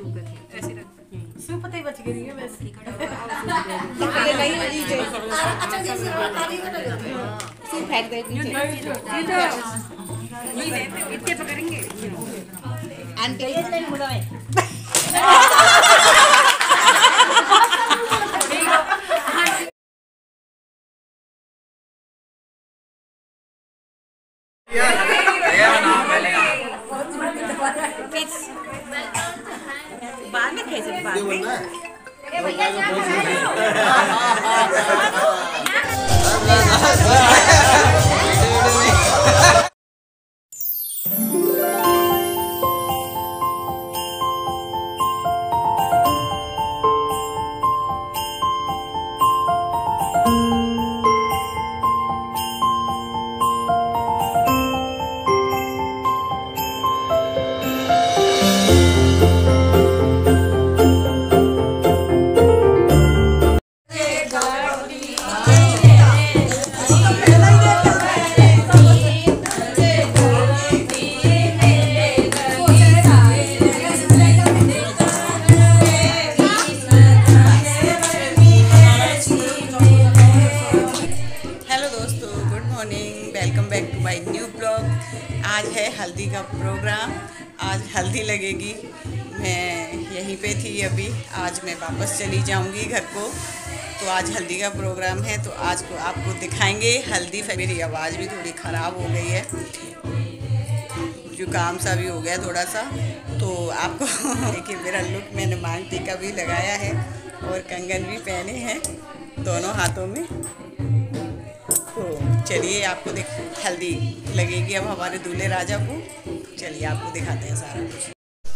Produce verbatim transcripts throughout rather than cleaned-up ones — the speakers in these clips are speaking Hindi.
सूप रखिए, ऐसे रख सूप पता ही बच गई है वैसे। अच्छा जैसे सूप फेंक दे पीछे। इतने पकड़ेंगे आंटी नहीं मुड़ाए। बाद में खेल बाद में आज है हल्दी का प्रोग्राम। आज हल्दी लगेगी। मैं यहीं पे थी अभी, आज मैं वापस चली जाऊंगी घर को। तो आज हल्दी का प्रोग्राम है, तो आज को आपको दिखाएंगे हल्दी। मेरी आवाज़ भी थोड़ी ख़राब हो गई है, जुकाम सा भी हो गया थोड़ा सा। तो आपको देखिए मेरा लुक, मैंने मांग टीका भी लगाया है और कंगन भी पहने हैं दोनों हाथों में। तो चलिए आपको देख, हल्दी लगेगी अब हमारे दूल्हे राजा को। चलिए आपको दिखाते हैं सारा कुछ।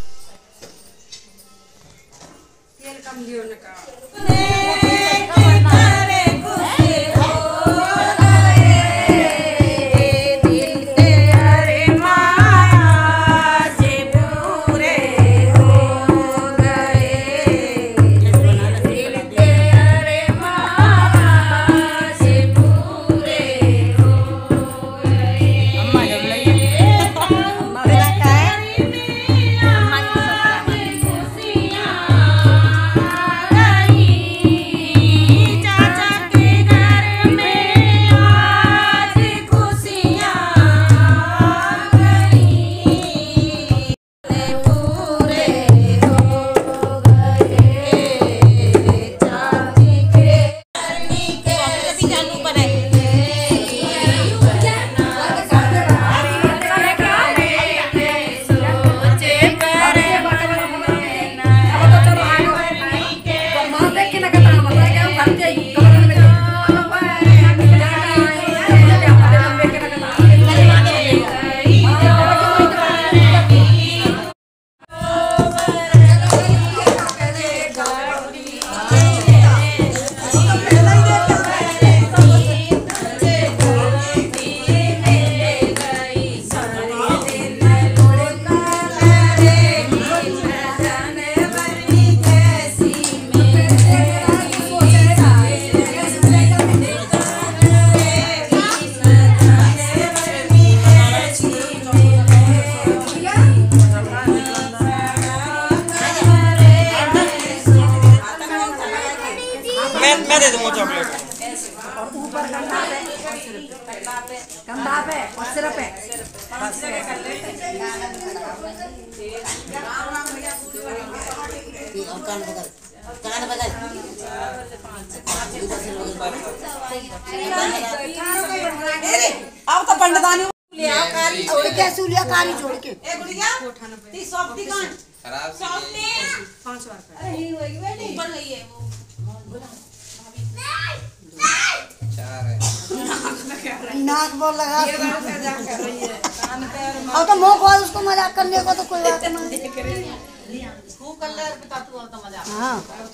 मैं दे दूंगा चॉकलेट। ऊपर कंधा पे कंधा पे और सिर पे कान पकड़ कान पकड़ अब तो पंडितानी ले आओ कारी छोड़ के सूलिया कारी छोड़ के ए गुड़िया ती सॉफ्टी कान खराब सॉफ्टी पांच बार अरे ही होगी बेटी ऊपर गई है वो चार है नाक बोल लगा और तो मुंह खोल उसको मजाक करने को तो कोई बात नहीं। खूब कलर बता तू तो मजाक। हां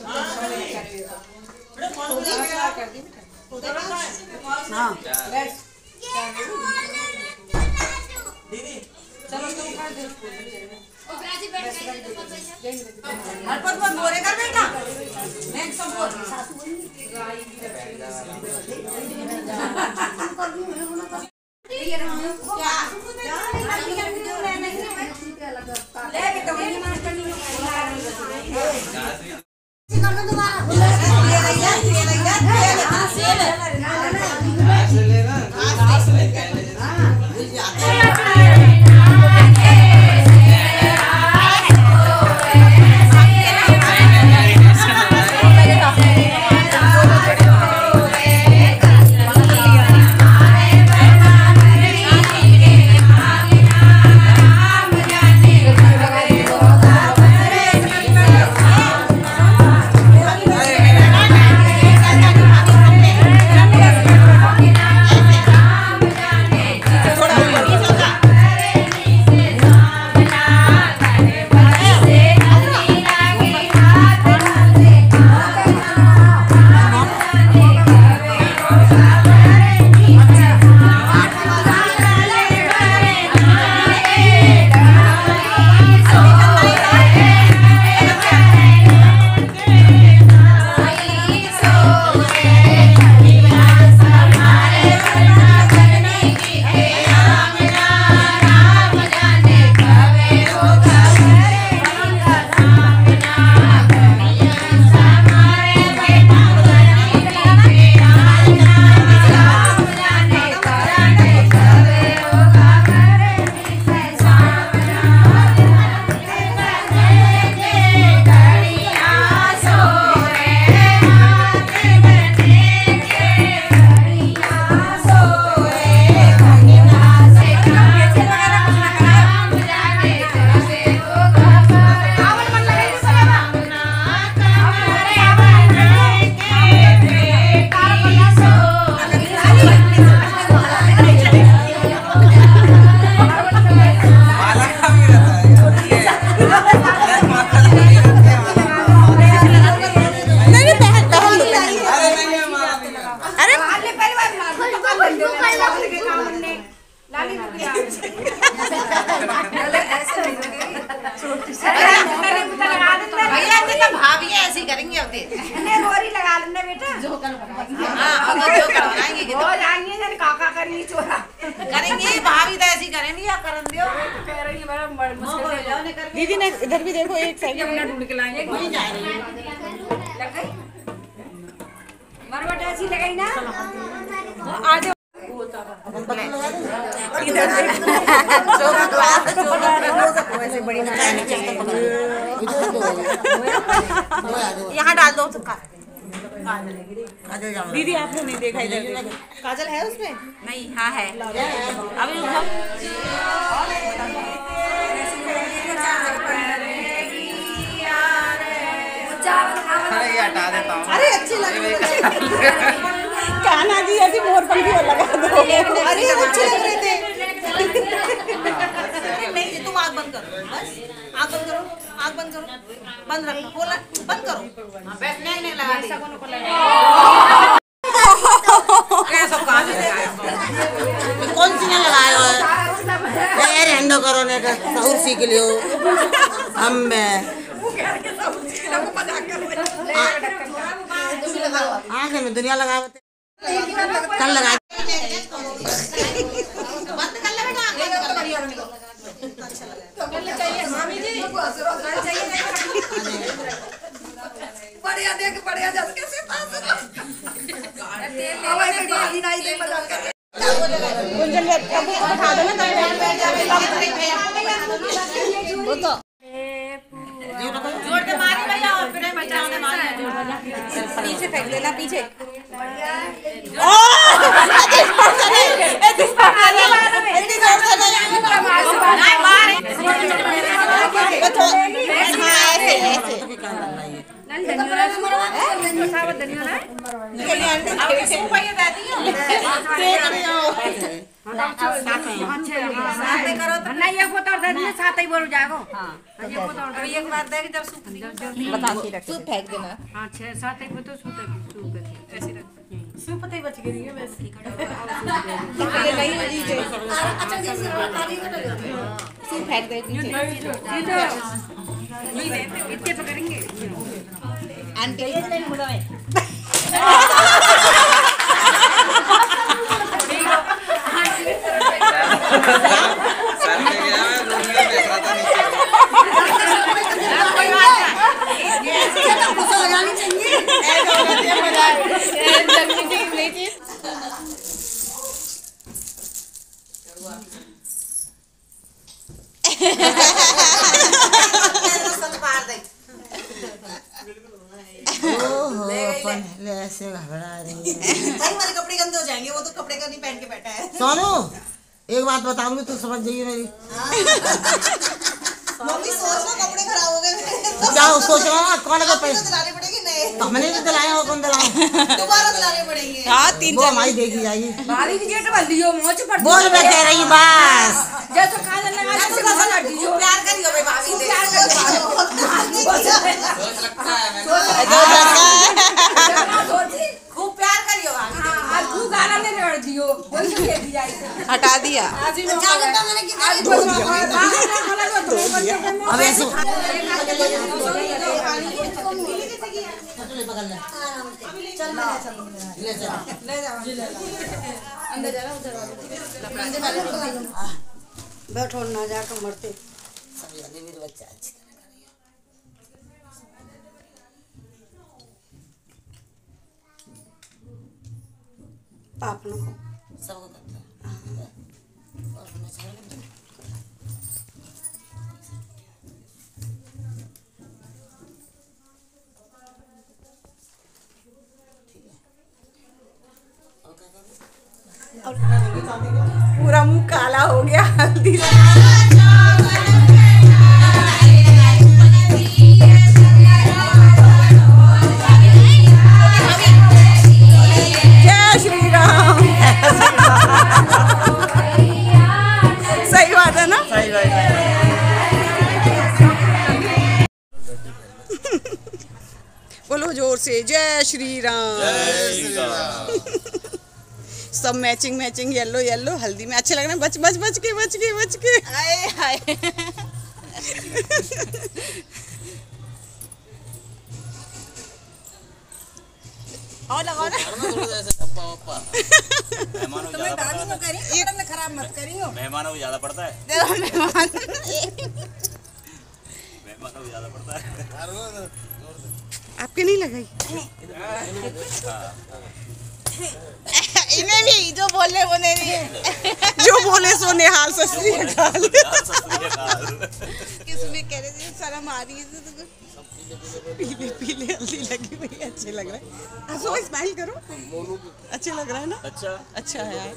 हां दीदी चलो तुम खा दे ओ राजी बैठ गई हर पर पर बोले कर बेटा मैं सब बोल ये रहा क्या ले के तो वही मार करनी है। भैया जी तो भाभी ऐसी करेंगे अब इन्हें रोरी लगा लेना बेटा हाँ अब जो करवाएंगे हो जाएंगे जन काका करेंगी चोरा करेंगे भाभी तो ऐसी करेंगे या करन दियो कह रही है बड़ा बड़ मुश्किल से जाओ दीदी ने इधर भी देखो एक साइड अपना ढूंढ के लाएंगे वहीं जा रही है। लग गई मरवट ऐसी लगाई ना आज यहाँ डाल दो तो दीदी आपने नहीं देखा इधर काजल है उसमें? नहीं हाँ है अभी रुको ये हटा देता हूँ। अरे अच्छी लग रही है कान्हा जी ऐसी मोरपंखी और लगा दो। अरे अच्छे लग रहे थे। नहीं तुम आग बंद करो बस आग बंद करो आग बंद करो बंद रखो खोला बंद करो बस नहीं नहीं लगा दी कैसा काज लगाया कौन सी ने लगाया है यार हैंडो करो ने सहूर सीख लियो हम मैं आगे में दुनिया लगा कल लगा बंद कर ले बेटा बढ़िया देख बढ़िया जस कैसे पास अब ऐसे बाजी नहीं दे मजाक कर गुंजन अब उठा दो ना वो तो जोड़ के मारी भैया और फिर बचाने मारना पीछे फेंक देना पीछे साथ ही बोल जाएगा अभी एक बार देख जब सूप बता के रख सूप फेंक देना हाँ छह सात एक तो सूप सूप ऐसे रख सूप पता ही बच गई है वैसे ये नहीं होनी चाहिए अच्छा जी सूप फेंक दे नीचे इतने पकड़ेंगे आंटी ये नहीं मुड़ाए सर में गया मैं रूम में देख रहा था नीचे। कोई बात नहीं ऐसे घबरा रही है हमारे कपड़े गंदे हो जाएंगे वो तो कपड़े का नहीं पहन के बैठा है सोनू एक बात बताऊंगी तू समझ जाइए मेरी मम्मी सोच लो कपड़े खराब हो गए क्या सोच रहा हूँ कौन का पैसे दिलाने पड़ेंगे नए तो हमने तो दिलाए हो कौन दिलाए दोबारा दिलाने पड़ेंगे हाँ तीन वो हमारी देखी जाएगी बाली की जेट वाली हो मोच पर बोल मैं कह रही बस जैसे काजल लगा के बहुत हड्डी हो प्यार करियो भाई भाभी से प्यार कर सोच रखा है मैंने। खूब प्यार करियो भाभी हां आज तू गाना ने लड़ दियो बोल के दे दिया हटा दिया आज ही ज्यादा तो मैंने कितना आज बोल अब ऐसे बैठो ना जाकर मरते बच्चा अच्छी पाप न हो सबको करता है और मैं चाह रही हूँ पूरा मुंह काला हो गया हल्दी से जय श्री राम सही बात है ना सही बात है। बोलो जोर से जय श्री राम सब मैचिंग मैचिंग येलो येलो हल्दी में अच्छे लग रहे हैं बच बच बच के बच के बच के हाय हाय और लगाओ ना। मेहमानों को ज्यादा पड़ता है। ये खराब मत करियो। मेहमानों को ज्यादा पड़ता है। मेहमान मेहमानों को ज्यादा पड़ता है। आपके नहीं लगाई? इन्हें भी जो बोले वो नहीं, जो बोले सो निहाल सस्ती किसमें कह रहे थे शर्म आ रही है तुमको? पीले पीले हल्दी लगी हुई है, अच्छे लग रहे हैं। हंसो, स्माइल करो, अच्छे लग रहा है ना? अच्छा अच्छा है यार,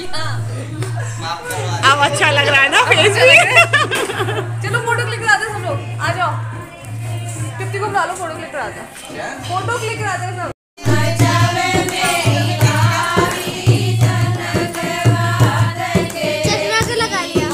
अब अच्छा लग रहा है ना फेस भी। चलो फोटो क्लिक कराते हैं सब लोग, आ जाओ। टिप्टी को बुला लो, फोटो क्लिक कराते हैं। फोटो क्लिक कराते हैं सब। चश्मा से लगा लिया।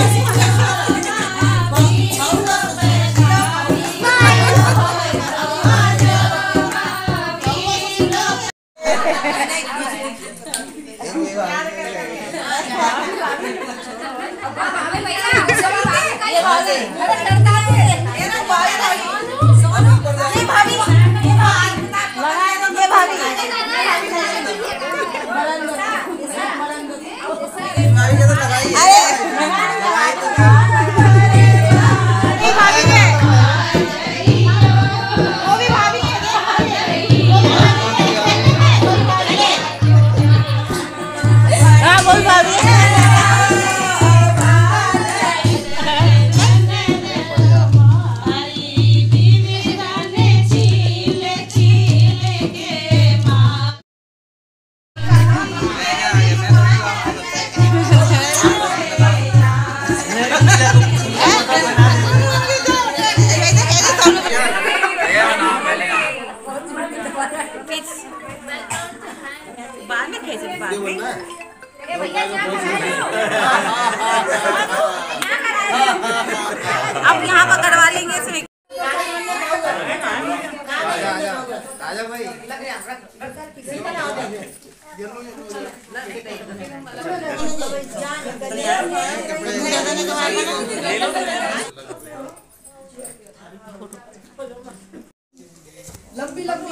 बाद में खींचे, बाद में। अब यहाँ पर करवा लेंगे इसमें। आजा भाई। लंबी लंबी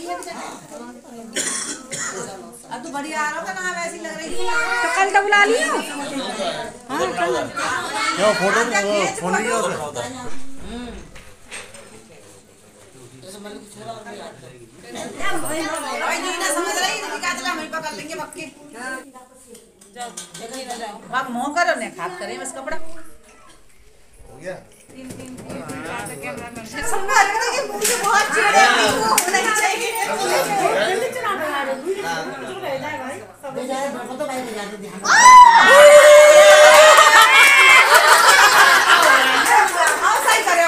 अब तो बढ़िया आ रहा था ना, वैसी लग रही है। तो कल तो बुला लियो। हाँ कल। क्या फोटो फोन लिया उसे? समझ रही है क्या चला, वहीं पकड़ लेंगे पक्के। आप मुँह करो ने खाप करें बस कपड़ा हो गया। संभाल के देखिए, मुझे बहुत चिढ़ नहीं चाहिए। सही करे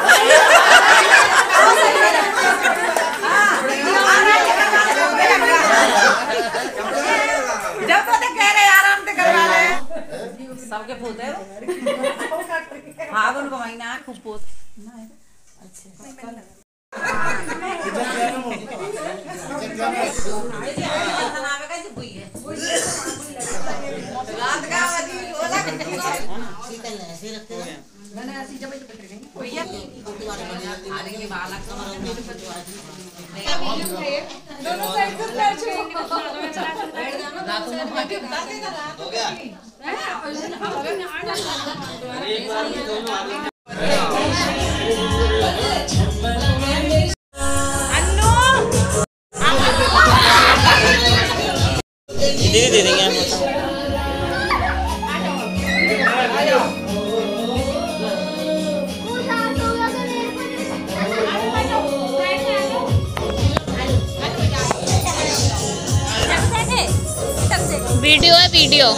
जब तो कह रहे आराम से करवा रहे सबके पोते फागुन को महीना खूब पोत। दे दे देंगे हम। वीडियो है वीडियो।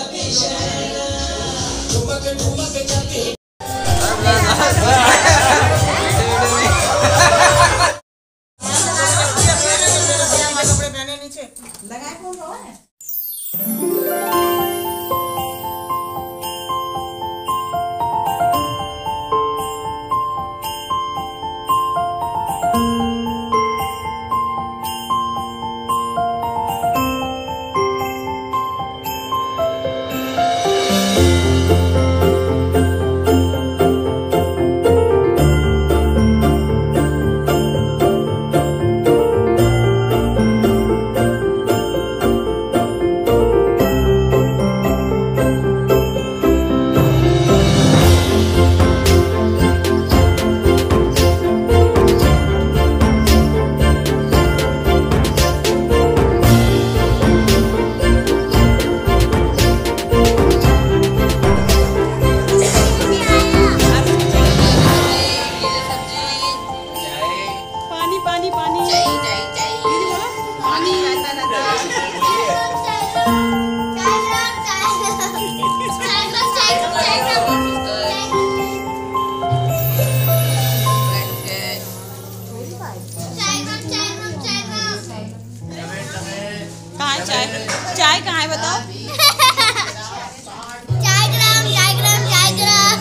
कपड़े पहने नीचे लगाए कौन है? चाय कहाँ है बताओ? चाय ग्राम चाय ग्राम चाय ग्राम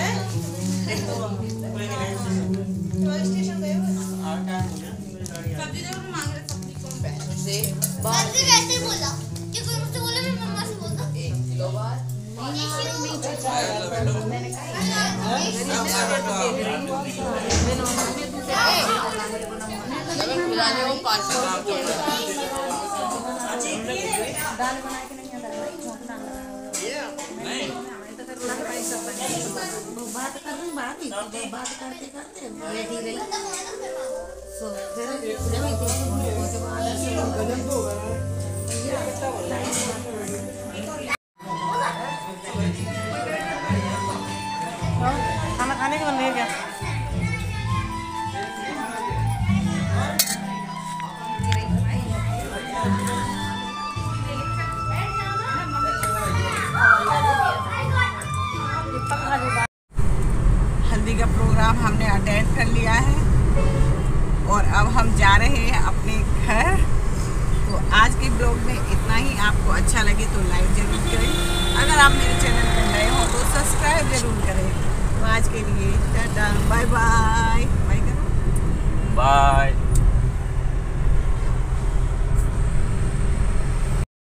सब्जी वैसे ही बोला कि कोई मुझसे बोले मैं मम्मा से बोलता दो बार बात कर रही बात ही बात करते करते बैठी रही तो फिर जब